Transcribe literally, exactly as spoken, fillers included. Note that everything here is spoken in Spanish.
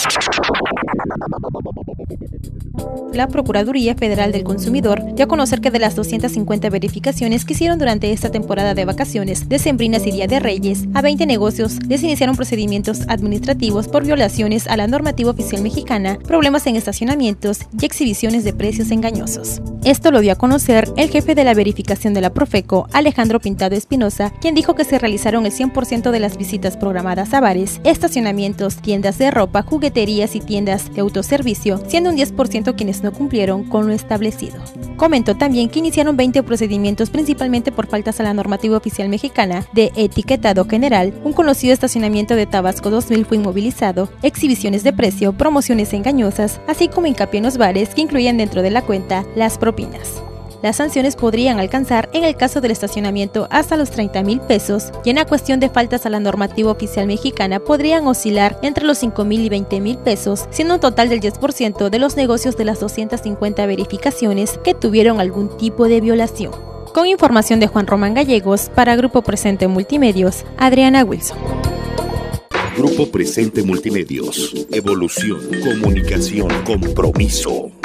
La Procuraduría Federal del Consumidor dio a conocer que de las doscientas cincuenta verificaciones que hicieron durante esta temporada de vacaciones decembrinas y Día de Reyes, a veinte negocios les iniciaron procedimientos administrativos por violaciones a la normativa oficial mexicana, problemas en estacionamientos y exhibiciones de precios engañosos. Esto lo dio a conocer el jefe de la verificación de la Profeco, Alejandro Pintado Espinosa, quien dijo que se realizaron el cien por ciento de las visitas programadas a bares, estacionamientos, tiendas de ropa, jugueterías y tiendas de autoservicio, siendo un diez por ciento quienes no cumplieron con lo establecido. Comentó también que iniciaron veinte procedimientos principalmente por faltas a la normativa oficial mexicana de etiquetado general, un conocido estacionamiento de Tabasco dos mil fue inmovilizado, exhibiciones de precio, promociones engañosas, así como hincapié en los bares que incluyen dentro de la cuenta las propinas. Las sanciones podrían alcanzar en el caso del estacionamiento hasta los treinta mil pesos y en la cuestión de faltas a la normativa oficial mexicana podrían oscilar entre los cinco mil y veinte mil pesos, siendo un total del diez por ciento de los negocios de las doscientas cincuenta verificaciones que tuvieron algún tipo de violación. Con información de Juan Román Gallegos, para Grupo Presente Multimedios, Adriana Wilson. Grupo Presente Multimedios. Evolución, comunicación, compromiso.